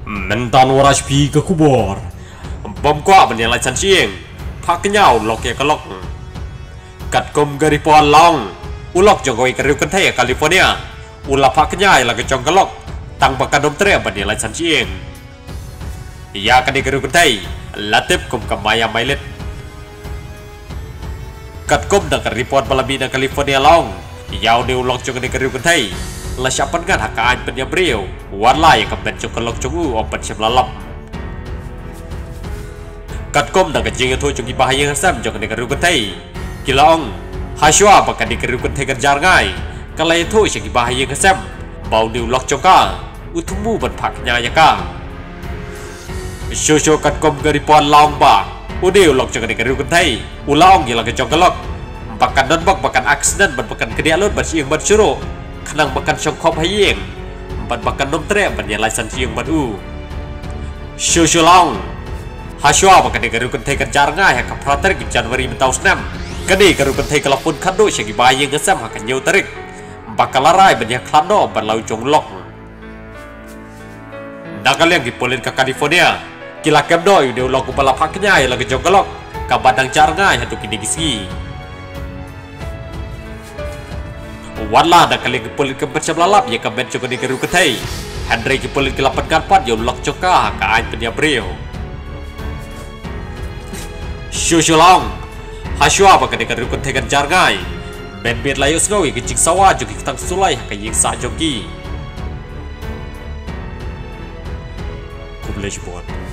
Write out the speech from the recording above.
Mentan waras pi ke kubur. Bom kwa menilai san sieng. Pak kenyau lok ya kelok. Kat kom gari pohon long. Ulok jogoi keriu kentai California. Ulah pak kenyai lagi jong kelok. Tang bakan dom tere menilai san sieng. Ia kani keriu kentai. Latip kom kamaya mailet. Kat kom dah keri pohon balami na California long. Iau ni ulok jong ni keriu kentai. La siapan kan hakaan penyabriu. Warla yang kemen jong kelok jongu open siap lalap. Kat kom dah kejing itu jongi bahaya ngasam jong ni keriu kentai. Kilong Haswa bakan di keriu kentai kerjar ngai. Kalau itu jongi bahaya ngasam. Bau ni ulok jong ka. Utumu berpaknya ya ka. Shosho kat kom gari pohon long ba. Udi ulok jong ni keriu kentai. Ulang yang lagi jong kelok. Bakan non bak bakan aksiden bakan kedialun bersiang bersyuruk. Kenang bakan syongkop hayeng. Bakan nom tre bernyalai san siang badu. Shosho long Haswa bakan di keriu kentai kerjar ngai hak prater ke Januari mentau senam. Kani keriu kentai kelapun kando syagi bahaya ngasam hak nyau tarik. Bakal larai banyak klano berlau jong lok. Nakal yang dipolin ke California. Kila kemdo yu ulok upala paknya yang lagi jong kelok. Kabadang jar ngai hatu kini gisi. Warlah dah kali dipolin ke bersiap lalap ya kemen jong ni keriu kentai. Henry dipolin ke lapan karpat ya ulok joka ka ain penyabriu. Shushulang Haswa bakan di keriu kentai kerjar ngai. Ben-ben layu sengawi ke cik sawah jogi ketang sulai ke ying sa jogi. Kublai buat.